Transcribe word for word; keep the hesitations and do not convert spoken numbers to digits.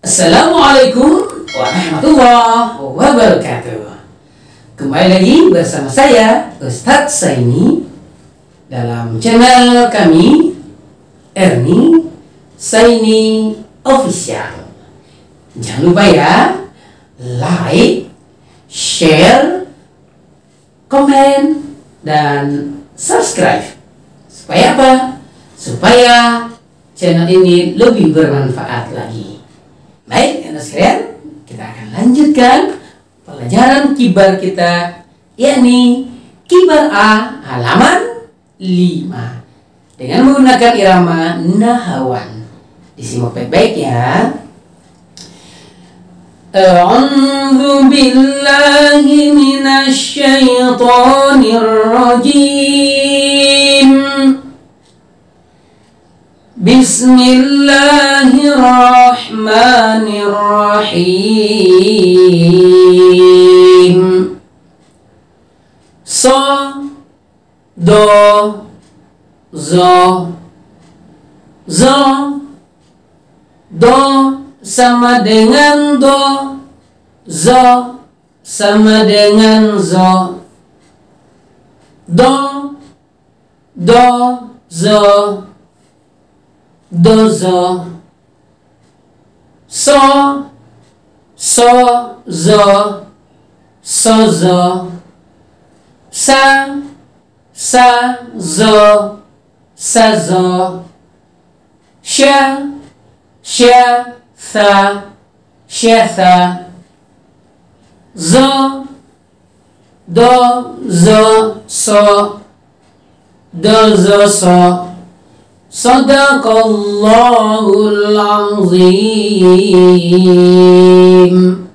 Assalamualaikum warahmatullahi wabarakatuh. Kembali lagi bersama saya Ustadz Saini dalam channel kami Ernie Saini Official. Jangan lupa ya, like, share, komen, dan subscribe. Supaya apa? Supaya channel ini lebih bermanfaat lagi. Baik, anak sekalian, kita akan lanjutkan pelajaran kibar kita, yakni kibar A halaman lima dengan menggunakan irama nahawan. Disimak baik-baik ya. A'udzu billahi minasy syaithanir rajim. Bismillahirrahmanirrahim. So, do, zo, zo, do sama dengan do, zo sama dengan zo, do, do, zo, dozo, so, so, zo, sozo, sa, sa, zo, sazo, sha, sha, tha, shatha, zo, do, zo, so, dozo, so. Sadaqallahul azim.